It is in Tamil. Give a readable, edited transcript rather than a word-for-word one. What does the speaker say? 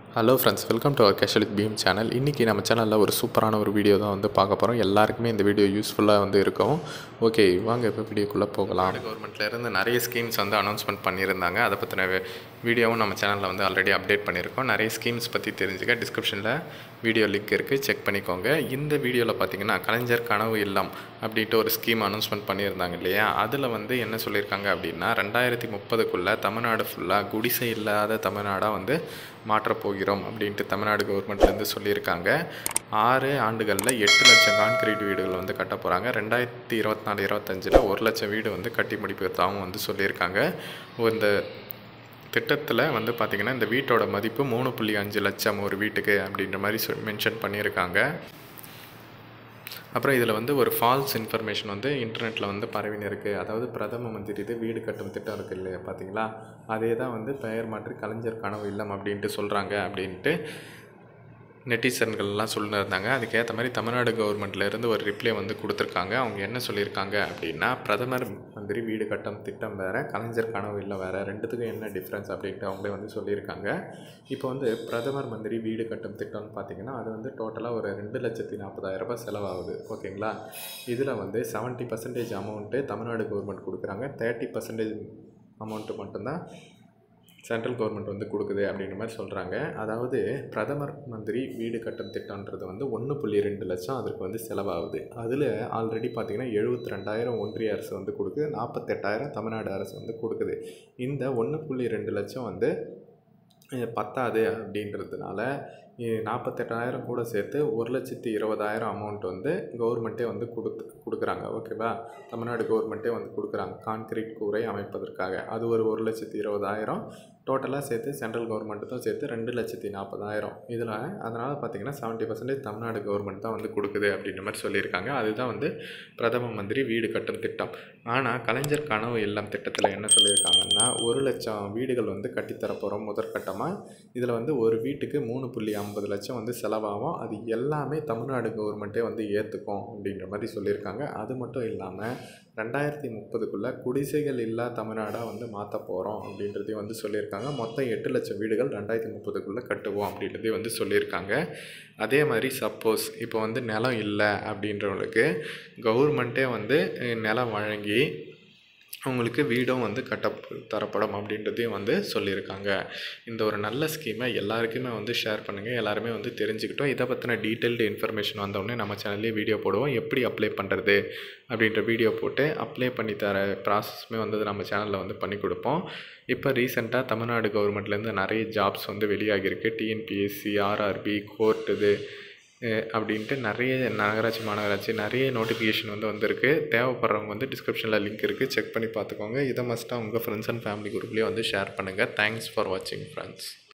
Hello friends, welcome to our casual with Bheem channel. இன்றைக்கி நம்ம சேனலில் ஒரு சூப்பரான ஒரு வீடியோ தான் வந்து பார்க்க போகிறோம். எல்லாருக்குமே இந்த வீடியோ யூஸ்ஃபுல்லாக வந்து இருக்கும். ஓகே, வாங்க இப்போ வீடியோக்குள்ளே போகலாம். கவர்மெண்ட்லேருந்து நிறைய ஸ்கீம்ஸ் வந்து அனௌன்ஸ்மெண்ட் பண்ணியிருந்தாங்க. அதை பற்றின வீடியோவும் நம்ம சேனலில் வந்து ஆல்ரெடி அப்டேட் பண்ணியிருக்கோம். நிறைய ஸ்கீம்ஸ் பற்றி தெரிஞ்சுக்க டிஸ்கிரிப்ஷனில் வீடியோ லிங்க் இருக்குது, செக் பண்ணிக்கோங்க. இந்த வீடியோவில் பார்த்தீங்கன்னா கலைஞர் கனவு இல்லம் அப்படின்ட்டு ஒரு ஸ்கீம் அனௌன்ஸ்மெண்ட் பண்ணியிருந்தாங்க இல்லையா? அதில் வந்து என்ன சொல்லியிருக்காங்க அப்படின்னா 2030க்குள்ளே தமிழ்நாடு ஃபுல்லாக குடிசை இல்லாத தமிழ்நாடாக வந்து மாற்றப்போகிறோம் அப்படின்ட்டு தமிழ்நாடு கவர்மெண்ட்லேருந்து சொல்லியிருக்காங்க. 6 ஆண்டுகளில் 8 லட்சம் கான்கிரீட் வீடுகள் வந்து கட்ட போகிறாங்க. 2024-25 1 லட்சம் வீடு வந்து கட்டி முடிப்பதாகவும் வந்து சொல்லியிருக்காங்க. இந்த திட்டத்தில் வந்து பார்த்திங்கன்னா இந்த வீட்டோட மதிப்பு 3.5 லட்சம் ஒரு வீட்டுக்கு அப்படின்ற மாதிரி மென்ஷன் பண்ணியிருக்காங்க. அப்புறம் இதில் வந்து ஒரு ஃபால்ஸ் இன்ஃபர்மேஷன் வந்து இன்டர்நெட்டில் வந்து பரவின்னு இருக்குது. அதாவது பிரதம மந்திரி இது வீடு கட்டும் திட்டம் இருக்குது இல்லையா, பார்த்தீங்களா? அதே தான் வந்து பெயர் மாற்றி கலைஞர் கனவு இல்லம் அப்படின்ட்டு சொல்கிறாங்க அப்படின்ட்டு நெட்டிசன்கள்லாம் சொல்லியிருந்தாங்க. அதுக்கேற்ற மாதிரி தமிழ்நாடு கவர்மெண்ட்லேருந்து ஒரு ரிப்ளை வந்து கொடுத்துருக்காங்க. அவங்க என்ன சொல்லியிருக்காங்க அப்படின்னா, பிரதமர் மந்திரி வீடு கட்டும் திட்டம் வேறு, கலைஞர் கனவு இல்லம் வேறு, ரெண்டுத்துக்கும் என்ன டிஃப்ரென்ஸ் அப்படின்ட்டு அவங்களே வந்து சொல்லியிருக்காங்க. இப்போ வந்து பிரதமர் மந்திரி வீடு கட்டும் திட்டம்னு பார்த்திங்கன்னா அது வந்து டோட்டலாக ஒரு 2,40,000 ரூபாய் செலவாகுது. ஓகேங்களா? இதில் வந்து 70% அமௌண்ட்டு தமிழ்நாடு கவர்மெண்ட் கொடுக்குறாங்க, 30% அமௌண்ட்டு மட்டும்தான் சென்ட்ரல் கவர்மெண்ட் வந்து கொடுக்குது அப்படின்ற மாதிரி சொல்கிறாங்க. அதாவது பிரதமர் மந்திரி வீடு கட்டும் திட்டம்ன்றது வந்து 1.2 லட்சம் அதற்கு வந்து செலவாகுது. அதில் ஆல்ரெடி பார்த்திங்கன்னா 72,000 ஒன்றிய அரசு வந்து கொடுக்குது, 48,000 தமிழ்நாடு அரசு வந்து கொடுக்குது. இந்த 1.2 லட்சம் வந்து பத்தாது அப்படின்றதுனால 48,000 கூட சேர்த்து 1,20,000 அமௌண்ட் வந்து கவர்மெண்ட்டே வந்து கொடுக்குறாங்க. ஓகேவா? தமிழ்நாடு கவர்மெண்ட்டே வந்து கொடுக்குறாங்க கான்கிரீட் கூரை அமைப்பதற்காக. அது ஒரு 1,20,000 டோட்டலாக சேர்த்து சென்ட்ரல் கவர்மெண்ட்டுக்கும் சேர்த்து 2,40,000 இதில். அதனால் பார்த்திங்கன்னா 70% தமிழ்நாடு கவர்மெண்ட் தான் வந்து கொடுக்குது அப்படின்ற மாதிரி சொல்லியிருக்காங்க. அதுதான் வந்து பிரதம மந்திரி வீடு கட்டும் திட்டம். ஆனால் கலைஞர் கனவு இல்லம் திட்டத்தில் என்ன சொல்லியிருக்காங்கன்னா 1 லட்சம் வீடுகள் வந்து கட்டித்தரப்போகிறோம் முதற்கட்டமாக. இதில் வந்து ஒரு வீட்டுக்கு 3.50 லட்சம் வந்து செலவாகும். அது எல்லாமே தமிழ்நாடு கவர்மெண்ட்டே வந்து ஏற்றுக்கும் அப்படின்ற மாதிரி சொல்லியிருக்காங்க. அது மட்டும் இல்லாமல் 2030க்குள்ளே குடிசைகள் இல்லா தமிழ்நாடாக வந்து மாற்ற போகிறோம் அப்படின்றதையும் வந்து சொல்லியிருக்காங்க. மொத்தம் 8 லட்சம் வீடுகள் 2030க்குள்ளே கட்டுவோம் அப்படின்றதையும் வந்து சொல்லியிருக்காங்க. அதே மாதிரி சப்போஸ் இப்போ வந்து நிலம் இல்லை அப்படின்றவங்களுக்கு கவர்மெண்ட்டே வந்து நிலம் வழங்கி அவங்களுக்கு வீடும் வந்து தரப்படும் அப்படின்றதையும் வந்து சொல்லியிருக்காங்க. இந்த ஒரு நல்ல ஸ்கீமை எல்லாருக்குமே வந்து ஷேர் பண்ணுங்கள். எல்லாருமே வந்து தெரிஞ்சுக்கிட்டோம். இதை பற்றின டீட்டெயில்டு இன்ஃபர்மேஷன் வந்தோடனே நம்ம சேனல்லேயே வீடியோ போடுவோம். எப்படி அப்ளை பண்ணுறது அப்படின்ற வீடியோ போட்டு அப்ளை பண்ணி தர ப்ராசஸுமே வந்து நம்ம சேனலில் வந்து பண்ணி கொடுப்போம். இப்போ ரீசெண்டாக தமிழ்நாடு கவர்மெண்ட்லேருந்து நிறைய ஜாப்ஸ் வந்து வெளியாகிருக்கு. டிஎன்பிஎஸ்சி, ஆர்ஆர்பி, கோர்ட் இது அப்படின்ட்டு நிறைய நகராட்சி, மாநகராட்சி நிறைய நோட்டிஃபிகேஷன் வந்து வந்திருக்கு. தேவைப்படுறவங்க வந்து டிஸ்கிரிப்ஷனில் லிங்க் இருக்குது, செக் பண்ணி பார்த்துக்கோங்க. இதை மஸ்ட்டாக உங்கள் ஃப்ரெண்ட்ஸ் அண்ட் ஃபேமிலி குரூப்லேயே வந்து ஷேர் பண்ணுங்கள். தேங்க்ஸ் ஃபார் வாட்சிங் ஃப்ரெண்ட்ஸ்.